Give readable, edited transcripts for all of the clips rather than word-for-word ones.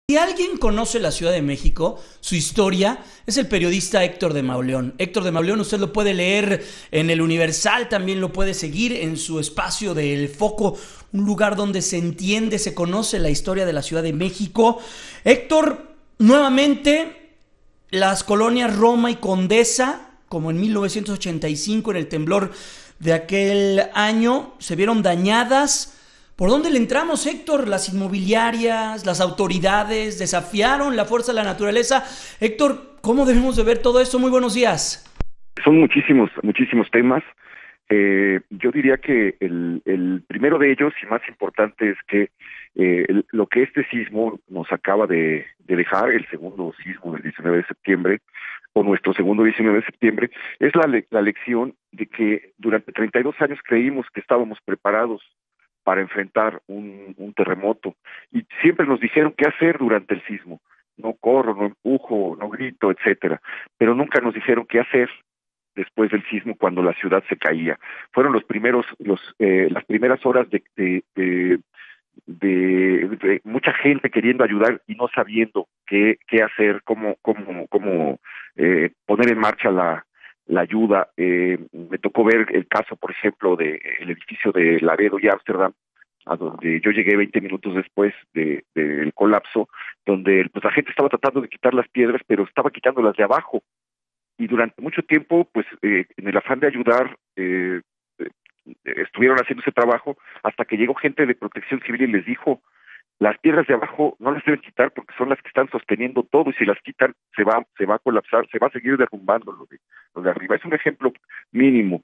Si alguien conoce la Ciudad de México, su historia, es el periodista Héctor de Mauleón. Héctor de Mauleón usted lo puede leer en El Universal, también lo puede seguir en su espacio del Foco, un lugar donde se entiende, se conoce la historia de la Ciudad de México. Héctor, nuevamente, las colonias Roma y Condesa, como en 1985, en el temblor de aquel año, se vieron dañadas. ¿Por dónde le entramos, Héctor? Las inmobiliarias, las autoridades desafiaron la fuerza de la naturaleza. Héctor, ¿cómo debemos de ver todo esto? Muy buenos días. Son muchísimos temas. Yo diría que el primero de ellos y más importante es que lo que este sismo nos acaba de dejar, el segundo sismo del 19 de septiembre, o nuestro segundo 19 de septiembre, es la lección de que durante 32 años creímos que estábamos preparados para enfrentar un terremoto, y siempre nos dijeron qué hacer durante el sismo: no corro, no empujo, no grito, etcétera, pero nunca nos dijeron qué hacer después del sismo cuando la ciudad se caía. Fueron las primeras horas de mucha gente queriendo ayudar y no sabiendo qué hacer, cómo poner en marcha la ayuda. Me tocó ver el caso, por ejemplo, del edificio de Laredo y Ámsterdam, a donde yo llegué 20 minutos después del colapso, donde pues la gente estaba tratando de quitar las piedras, pero estaba quitándolas de abajo. Y durante mucho tiempo, pues en el afán de ayudar, estuvieron haciendo ese trabajo hasta que llegó gente de Protección Civil y les dijo: las piedras de abajo no las deben quitar porque son las que están sosteniendo todo, y si las quitan se va a colapsar, se va a seguir derrumbando lo de arriba. Es un ejemplo mínimo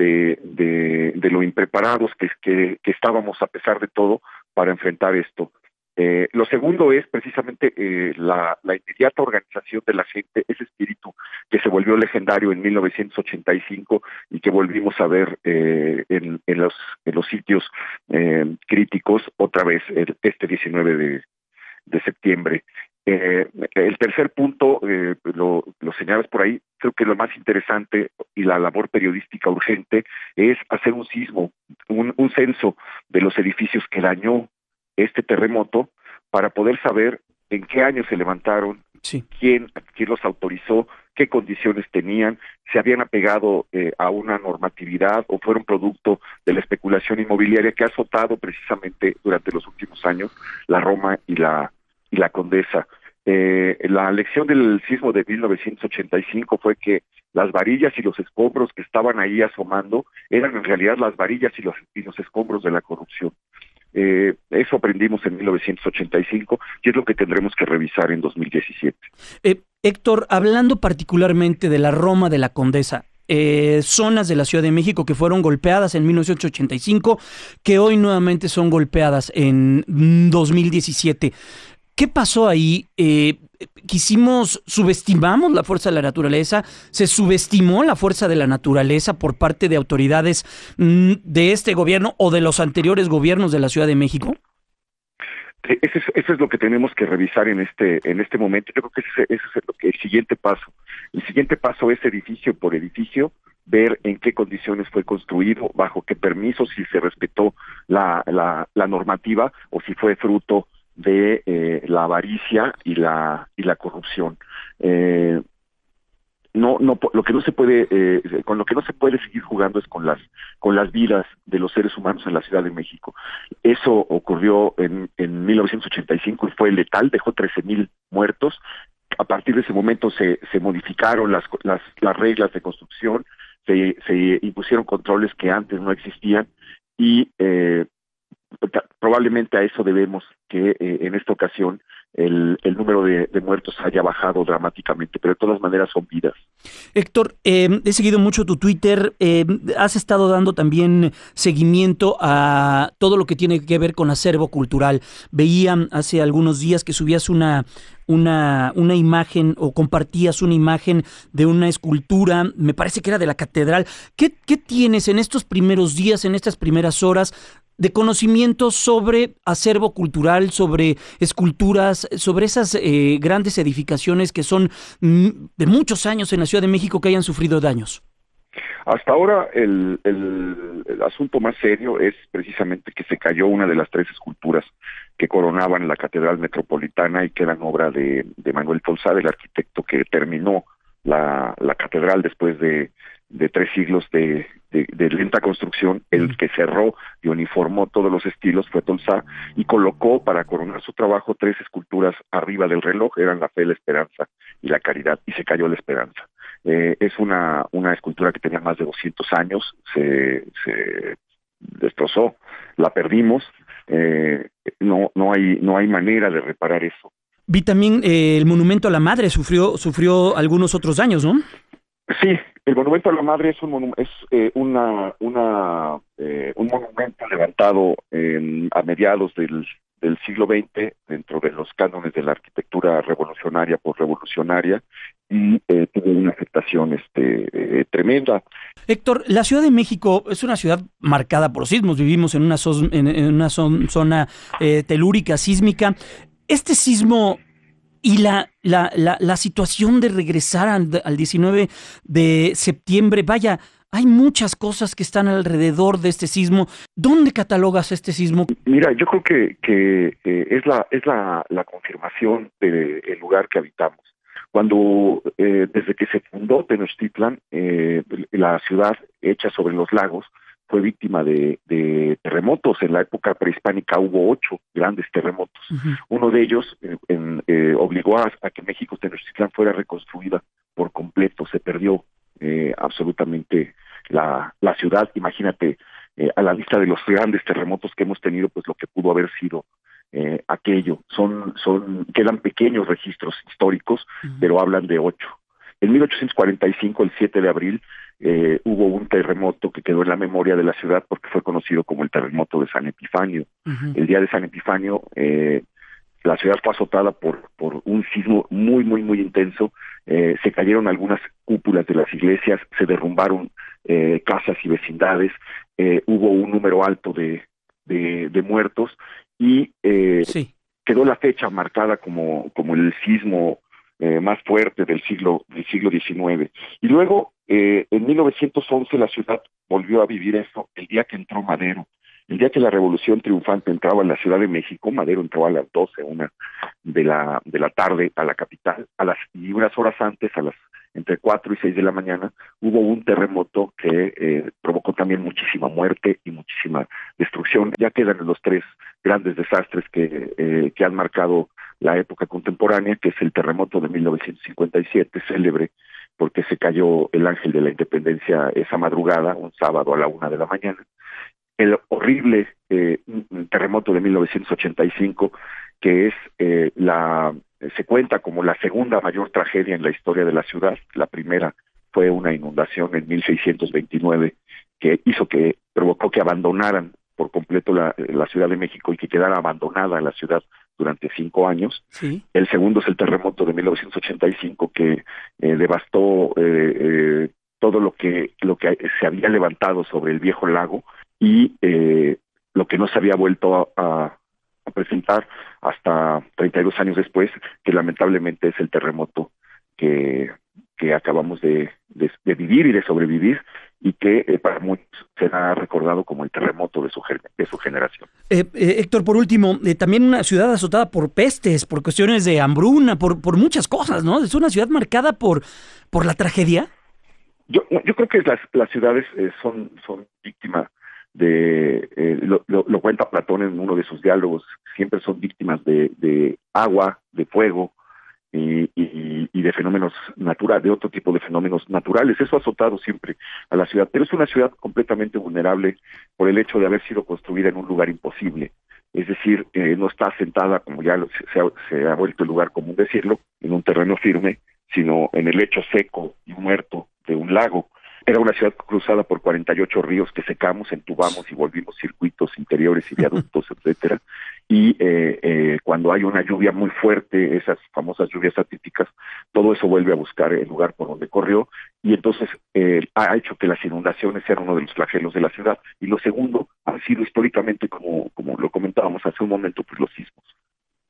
de lo impreparados que estábamos, a pesar de todo, para enfrentar esto. Lo segundo es precisamente la inmediata organización de la gente, ese espíritu que se volvió legendario en 1985 y que volvimos a ver en los sitios críticos otra vez este 19 de septiembre. El tercer punto, lo señalas por ahí, creo que lo más interesante y la labor periodística urgente es hacer un sismo, un censo de los edificios que dañó este terremoto, para poder saber en qué año se levantaron, sí, quién los autorizó, qué condiciones tenían, se habían apegado a una normatividad o fueron producto de la especulación inmobiliaria que ha azotado precisamente durante los últimos años la Roma y la Condesa. La lección del sismo de 1985 fue que las varillas y los escombros que estaban ahí asomando eran en realidad las varillas y los escombros de la corrupción. Eso aprendimos en 1985 y es lo que tendremos que revisar en 2017. Héctor, hablando particularmente de la Roma de la Condesa, zonas de la Ciudad de México que fueron golpeadas en 1985, que hoy nuevamente son golpeadas en 2017. ¿Qué pasó ahí? Subestimamos la fuerza de la naturaleza, se subestimó la fuerza de la naturaleza por parte de autoridades de este gobierno o de los anteriores gobiernos de la Ciudad de México. Eso es lo que tenemos que revisar en este momento. Yo creo que ese es el siguiente paso. El siguiente paso es edificio por edificio, ver en qué condiciones fue construido, bajo qué permisos, si se respetó la normativa o si fue fruto de la avaricia y la corrupción. Lo que no se puede, con lo que no se puede seguir jugando es con las vidas de los seres humanos en la Ciudad de México. Eso ocurrió en 1985 y fue letal, dejó 13,000 muertos. A partir de ese momento se modificaron las reglas de construcción, se impusieron controles que antes no existían y probablemente a eso debemos que en esta ocasión el número de muertos haya bajado dramáticamente, pero de todas maneras son vidas. Héctor, he seguido mucho tu Twitter, has estado dando también seguimiento a todo lo que tiene que ver con acervo cultural. Veía hace algunos días que subías una imagen o compartías una imagen de una escultura, me parece que era de la catedral. ¿Qué tienes en estos primeros días, en estas primeras horas, de conocimiento sobre acervo cultural, sobre esculturas, sobre esas grandes edificaciones que son de muchos años en la Ciudad de México que hayan sufrido daños? Hasta ahora el asunto más serio es precisamente que se cayó una de las tres esculturas que coronaban la Catedral Metropolitana y que eran obra de Manuel Tolsá, el arquitecto que terminó la catedral después de 3 siglos de lenta construcción. El que cerró y uniformó todos los estilos fue Tolsá y colocó para coronar su trabajo 3 esculturas arriba del reloj, eran la fe, la esperanza y la caridad, y se cayó la esperanza. Es una escultura que tenía más de 200 años, se destrozó, la perdimos, no hay manera de reparar eso. Vi también el monumento a la madre sufrió algunos otros daños, ¿no? Sí, el Monumento a la Madre es un monumento levantado a mediados del siglo XX dentro de los cánones de la arquitectura revolucionaria, posrevolucionaria, y tuvo una afectación tremenda. Héctor, la Ciudad de México es una ciudad marcada por sismos. Vivimos en una zona telúrica, sísmica. Este sismo y la situación de regresar al 19 de septiembre, vaya, hay muchas cosas que están alrededor de este sismo. ¿Dónde catalogas este sismo? Mira, yo creo que es la confirmación del lugar que habitamos. Cuando, desde que se fundó Tenochtitlan, la ciudad hecha sobre los lagos fue víctima de terremotos. En la época prehispánica hubo 8 grandes terremotos. Uh-huh. Uno de ellos obligó a que México Tenochtitlán fuera reconstruida por completo. Se perdió absolutamente la ciudad. Imagínate, a la vista de los grandes terremotos que hemos tenido, pues lo que pudo haber sido aquello. Quedan pequeños registros históricos, uh-huh, pero hablan de 8. En 1845, el 7 de abril, hubo un terremoto que quedó en la memoria de la ciudad porque fue conocido como el terremoto de San Epifanio. Uh-huh. El día de San Epifanio, la ciudad fue azotada por un sismo muy, muy, muy intenso. Se cayeron algunas cúpulas de las iglesias, se derrumbaron casas y vecindades, hubo un número alto de muertos y sí, quedó la fecha marcada como el sismo más fuerte del siglo XIX. Y luego, en 1911, la ciudad volvió a vivir esto el día que entró Madero. El día que la Revolución Triunfante entraba en la Ciudad de México, Madero entró a las 12:01 de la tarde a la capital, y unas horas antes, entre 4 y 6 de la mañana, hubo un terremoto que provocó también muchísima muerte y muchísima destrucción. Ya quedan los 3 grandes desastres que han marcado la época contemporánea, que es el terremoto de 1957, célebre porque se cayó el Ángel de la Independencia esa madrugada, un sábado a la 1 de la mañana. El horrible terremoto de 1985, que es se cuenta como la segunda mayor tragedia en la historia de la ciudad. La primera fue una inundación en 1629 que provocó que abandonaran por completo la Ciudad de México y que quedara abandonada la ciudad durante 5 años. Sí. El segundo es el terremoto de 1985 que devastó todo lo que se había levantado sobre el viejo lago y lo que no se había vuelto a presentar hasta 32 años después, que lamentablemente es el terremoto que acabamos de vivir y de sobrevivir, y que para muchos será recordado como el terremoto de su generación. Héctor, por último, también una ciudad azotada por pestes, por cuestiones de hambruna, por muchas cosas, ¿no? Es una ciudad marcada por la tragedia. Yo creo que las ciudades son víctimas lo cuenta Platón en uno de sus diálogos, siempre son víctimas de agua, de fuego y de fenómenos naturales, de otro tipo de fenómenos naturales. Eso ha azotado siempre a la ciudad, pero es una ciudad completamente vulnerable por el hecho de haber sido construida en un lugar imposible. Es decir, no está asentada, como ya se ha vuelto el lugar común decirlo, en un terreno firme, sino en el lecho seco y muerto de un lago. Era una ciudad cruzada por 48 ríos que secamos, entubamos y volvimos circuitos interiores y viaductos, etcétera. Y cuando hay una lluvia muy fuerte, esas famosas lluvias atípicas, todo eso vuelve a buscar el lugar por donde corrió, y entonces ha hecho que las inundaciones sean uno de los flagelos de la ciudad. Y lo segundo han sido históricamente, como lo comentábamos hace un momento, pues los sismos.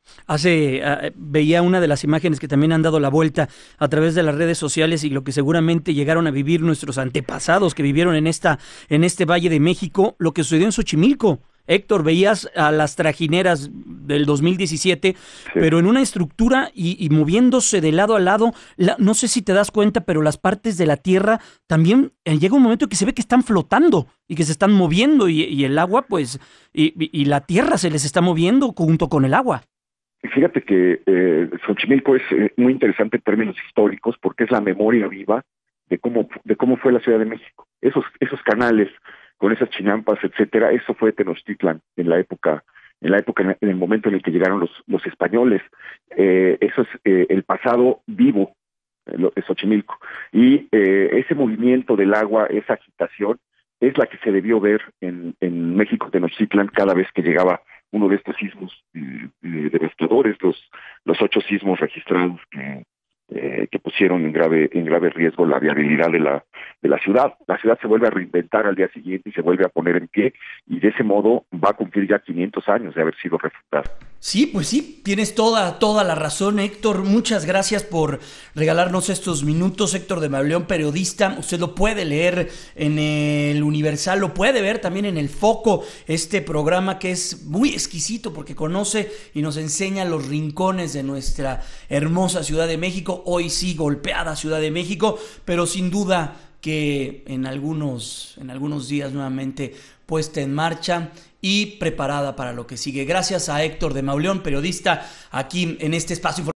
Veía una de las imágenes que también han dado la vuelta a través de las redes sociales y lo que seguramente llegaron a vivir nuestros antepasados que vivieron en este Valle de México, lo que sucedió en Xochimilco. Héctor, veías a las trajineras del 2017, sí, pero en una estructura y moviéndose de lado a lado. No sé si te das cuenta, pero las partes de la tierra también llega un momento que se ve que están flotando y que se están moviendo y el agua, pues, y la tierra se les está moviendo junto con el agua. Fíjate que Xochimilco es muy interesante en términos históricos porque es la memoria viva de cómo fue la Ciudad de México. Esos canales con esas chinampas, etcétera, eso fue Tenochtitlan en el momento en el que llegaron los españoles. Eso es el pasado vivo de Xochimilco. Y ese movimiento del agua, esa agitación, es la que se debió ver en México Tenochtitlan cada vez que llegaba uno de estos sismos devastadores, los 8 sismos registrados que pusieron en grave riesgo la viabilidad de la ciudad. La ciudad se vuelve a reinventar al día siguiente y se vuelve a poner en pie, y de ese modo va a cumplir ya 500 años de haber sido refundada. Sí, pues sí, tienes toda la razón, Héctor. Muchas gracias por regalarnos estos minutos. Héctor de Mauleón, periodista. Usted lo puede leer en el Universal, lo puede ver también en El Foco, este programa que es muy exquisito porque conoce y nos enseña los rincones de nuestra hermosa Ciudad de México. Hoy sí, golpeada Ciudad de México, pero sin duda que en algunos días nuevamente puesta en marcha y preparada para lo que sigue. Gracias a Héctor de Mauleón, periodista, aquí en este espacio.